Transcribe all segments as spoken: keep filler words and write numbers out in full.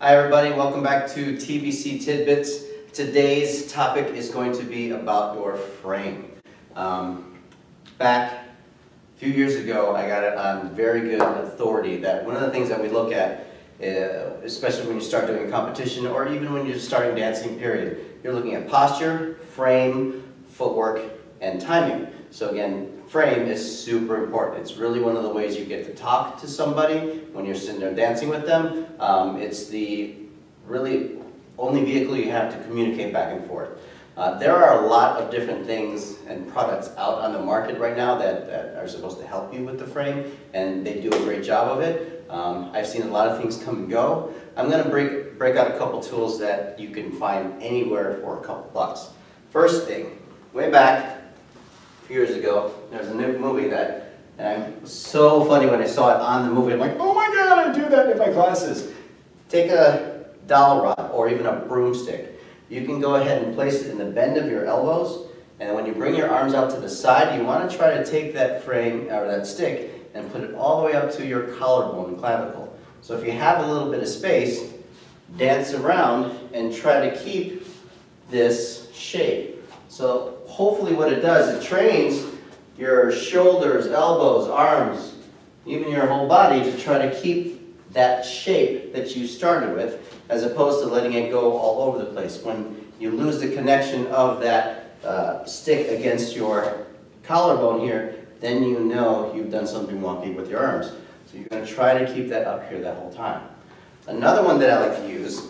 Hi everybody, welcome back to T B C Tidbits. Today's topic is going to be about your frame. Um, back a few years ago, I got it on very good authority that one of the things that we look at, uh, especially when you start doing competition or even when you're starting dancing period, you're looking at posture, frame, footwork, and timing. So again, frame is super important. It's really one of the ways you get to talk to somebody when you're sitting there dancing with them. Um, it's the really only vehicle you have to communicate back and forth. Uh, there are a lot of different things and products out on the market right now that, that are supposed to help you with the frame, and they do a great job of it. Um, I've seen a lot of things come and go. I'm going to break, break out a couple tools that you can find anywhere for a couple bucks. First thing, way back years ago, there was a new movie that, and it was so funny when I saw it on the movie. I'm like, oh my god, I do that in my classes. Take a dowel rod or even a broomstick. You can go ahead and place it in the bend of your elbows, and when you bring your arms out to the side, you want to try to take that frame or that stick and put it all the way up to your collarbone and clavicle. So if you have a little bit of space, dance around and try to keep this shape. So hopefully what it does, it trains your shoulders, elbows, arms, even your whole body to try to keep that shape that you started with, as opposed to letting it go all over the place. When you lose the connection of that uh, stick against your collarbone here, then you know you've done something wonky with your arms. So you're going to try to keep that up here that whole time. Another one that I like to use,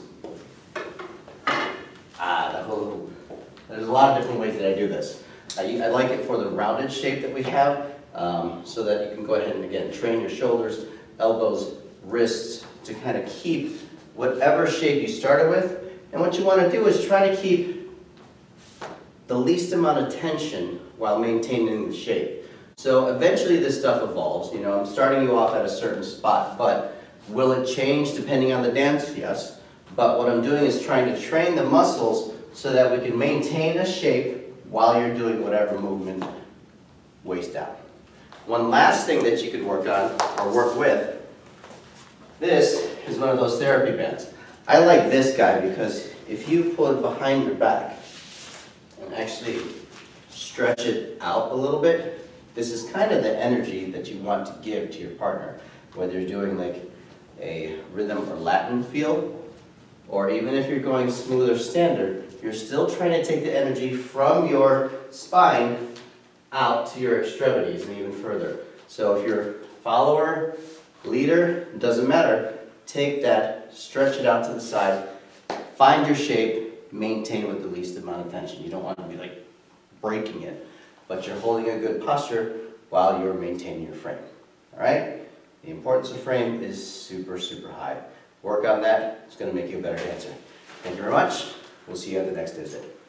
ah, the whole There's a lot of different ways that I do this. I, I like it for the rounded shape that we have, um, so that you can go ahead and again train your shoulders, elbows, wrists to kind of keep whatever shape you started with. And what you want to do is try to keep the least amount of tension while maintaining the shape. So eventually this stuff evolves. You know, I'm starting you off at a certain spot, but will it change depending on the dance? Yes. But what I'm doing is trying to train the muscles so that we can maintain a shape while you're doing whatever movement waist down. One last thing that you could work on or work with, this is one of those therapy bands. I like this guy because if you pull it behind your back and actually stretch it out a little bit, this is kind of the energy that you want to give to your partner, whether you're doing like a rhythm or Latin feel, or even if you're going smooth or standard, you're still trying to take the energy from your spine out to your extremities and even further. So if you're follower, leader, doesn't matter, take that, stretch it out to the side, find your shape, maintain with the least amount of tension. You don't want to be like breaking it, but you're holding a good posture while you're maintaining your frame. All right? The importance of frame is super, super high. Work on that. It's going to make you a better dancer. Thank you very much. We'll see you at the next visit.